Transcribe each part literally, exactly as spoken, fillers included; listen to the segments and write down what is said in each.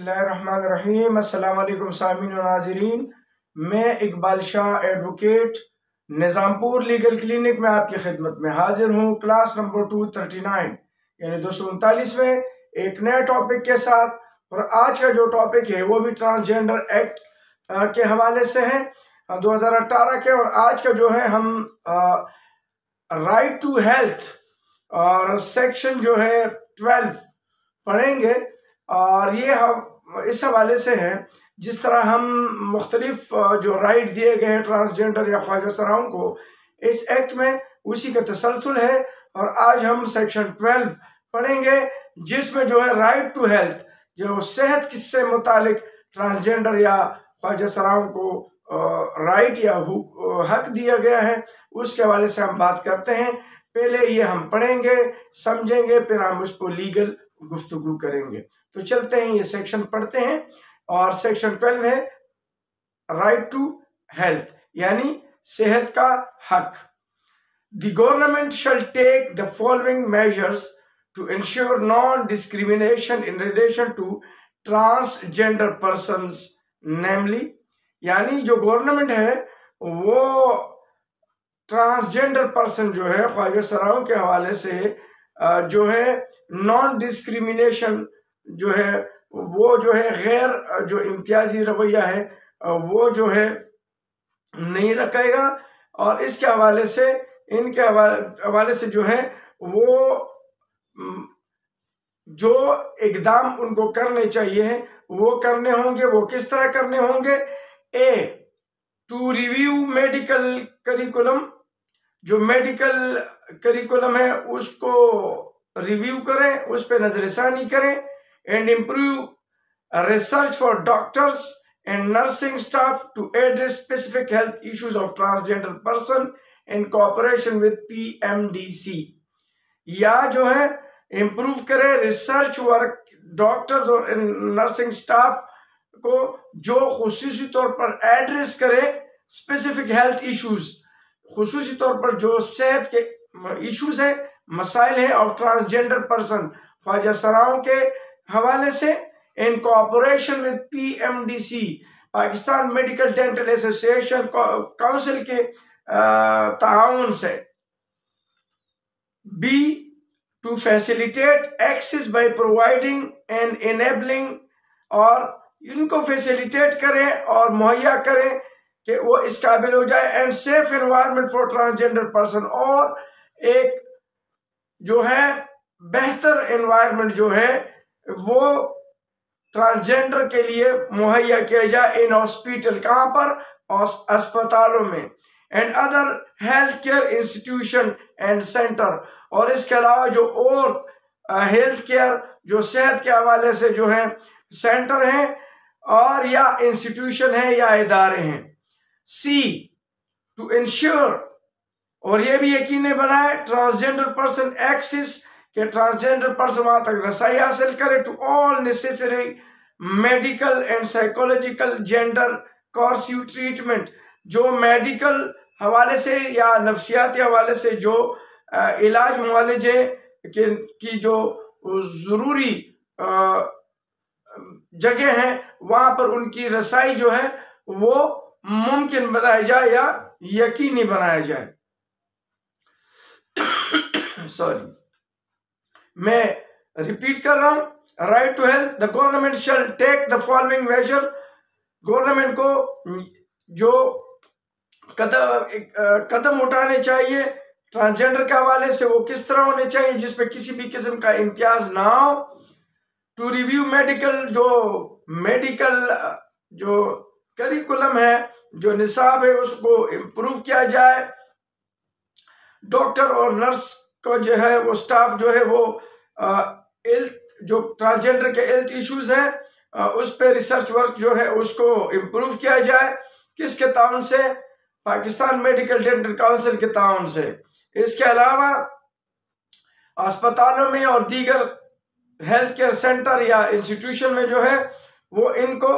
बिस्मिल्लाहिर्रहमानिर्रहीम। अस्सलाम वालेकुम सामीन और नाज़रीन, मैं Iqbal Shah advocate Nizampur legal clinic में आपकी खिदमत में हाजिर हूँ। Clause number two thirty nine यानी दो सौ उनतालीस में एक नए टॉपिक के साथ। और आज का जो टॉपिक है वो भी ट्रांसजेंडर एक्ट के हवाले से है दो हज़ार अठारह के। और आज का जो है हम राइट टू हेल्थ और सेक्शन जो है ट्वेल्व पढ़ेंगे। और ये हम इस हवाले से हैं जिस तरह हम मुख्तलिफ जो राइट दिए गए हैं ट्रांसजेंडर या ख्वाजा सराओं को इस एक्ट में, उसी का तसलसल है। और आज हम सेक्शन ट्वेल्व पढ़ेंगे जिसमें जो है राइट टू हेल्थ, जो सेहत से मुतालिक ट्रांसजेंडर या ख्वाजा सराओं को राइट या हक दिया गया है, उसके हवाले से हम बात करते हैं। पहले ये हम पढ़ेंगे, समझेंगे, फिर हम उसको लीगल गुफ्तगू करेंगे। तो चलते हैं, ये सेक्शन पढ़ते हैं। और सेक्शन ट्वेल्व है राइट टू हेल्थ यानी सेहत का हक। The government shall take the following measures to ensure non discrimination in relation to transgender persons, namely यानी जो गवर्नमेंट है वो ट्रांसजेंडर पर्सन जो है ख्वाजा सराओं के हवाले से जो है नॉन डिस्क्रिमिनेशन जो है वो जो है गैर जो इम्तियाजी रवैया है वो जो है नहीं रखेगा। और इसके हवाले से इनके हवाले से जो है वो जो इकदाम उनको करने चाहिए वो करने होंगे। वो किस तरह करने होंगे? A to review medical curriculum, जो मेडिकल करिकुलम है उसको रिव्यू करें, उस पर नजरसानी करें। And improve research for doctors and nursing staff to address specific health issues of transgender person in cooperation with P M D C. या जो है इम्प्रूव करे रिसर्च वर्क डॉक्टर्स और नर्सिंग स्टाफ को जो खुसूसी तौर पर एड्रेस करे स्पेसिफिक हेल्थ इश्यूज, खुसूसी तौर पर जो सेहत के इश्यूज है, मसाइल है ऑफ ट्रांसजेंडर पर्सन ख्वाजा सराओं के हवाले से, in cooperation with P M D C Pakistan medical dental association council के ताउन से। Be to facilitate access by providing and enabling, और इनको फैसिलिटेट करें और मुहैया करें कि वो इस काबिल हो जाए। And safe environment for transgender person, और एक जो है बेहतर एनवायरनमेंट जो है वो ट्रांसजेंडर के लिए मुहैया किया जाए इन हॉस्पिटल, कहाँ पर? अस्पतालों में। And other health care institution and center, और इसके अलावा जो और हेल्थ केयर जो सेहत के हवाले से जो है सेंटर हैं और या इंस्टीट्यूशन है या इदारे हैं। सी टू इंश्योर, और ये भी यकीनी बनाए ट्रांसजेंडर पर्सन एक्सेस के ट्रांसजेंडर पर्सन वहां तक रसाई हासिल करे to all necessary medical and psychological gender coercive treatment, जो मेडिकल हवाले से या नफ्सियाती हवाले से जो इलाज मुआलजे की जो जरूरी जगह है वहां पर उनकी रसाई जो है वो मुमकिन बनाया जाए या यकीनी बनाया जाए। सॉरी, मैं रिपीट कर रहा हूं। Right to health, the government shall take the following measure, government को जो कदम कदम उठाने चाहिए ट्रांसजेंडर के हवाले से वो किस तरह होने चाहिए जिसपे किसी भी किस्म का इम्तियाज ना हो। टू रिव्यू मेडिकल, जो मेडिकल जो करिकुलम है, जो निसाब है, उसको इम्प्रूव किया जाए। डॉक्टर और नर्स को जो है वो स्टाफ जो है वो हेल्थ जो ट्रांसजेंडर के हेल्थ इश्यूज हैं उस पर रिसर्च वर्क जो है उसको इम्प्रूव किया जाए। किसके ताउन से? पाकिस्तान मेडिकल डेंटल काउंसिल के ताउन से। इसके अलावा अस्पतालों में और दीगर हेल्थ केयर सेंटर या इंस्टीट्यूशन में जो है वो इनको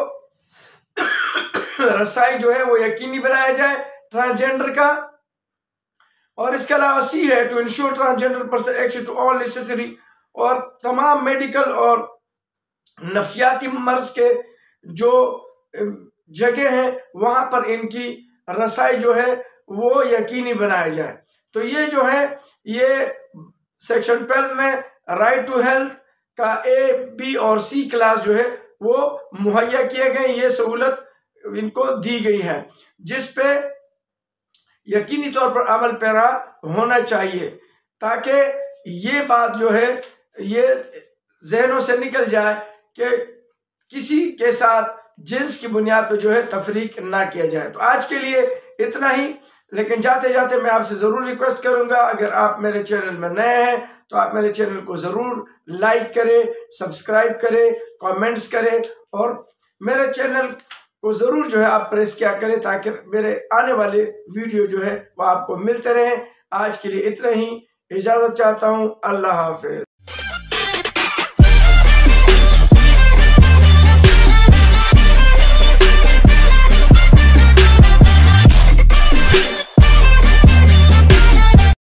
रसाई जो है वो यकीनी बनाया जाए ट्रांसजेंडर का। और इसके अलावा सी है to ensure transgender person access to all necessary, और तमाम मेडिकल और नफ्सियाती मर्ज के जो जगह हैं वहां पर इनकी रसाई जो है वो यकीनी बनाया जाए। तो ये जो है ये सेक्शन ट्वेल्व में राइट टू हेल्थ का ए बी और सी क्लास जो है वो मुहैया किए गए, ये सहूलत इनको दी गई है जिस पे यकीनी तौर पर अमल पैरा होना चाहिए, ताकि ये बात जो है ये जहनों से निकल जाए कि किसी के साथ जिन्स की बुनियाद पर जो है तफरीक ना किया जाए। तो आज के लिए इतना ही, लेकिन जाते जाते मैं आपसे ज़रूर रिक्वेस्ट करूंगा, अगर आप मेरे चैनल में नए हैं तो आप मेरे चैनल को ज़रूर लाइक करें, सब्सक्राइब करें, कमेंट्स करें और मेरे चैनल को ज़रूर जो है आप प्रेस किया करें ताकि मेरे आने वाले वीडियो जो है वो आपको मिलते रहें। आज के लिए इतना ही, इजाज़त चाहता हूँ। अल्लाह हाफिज़।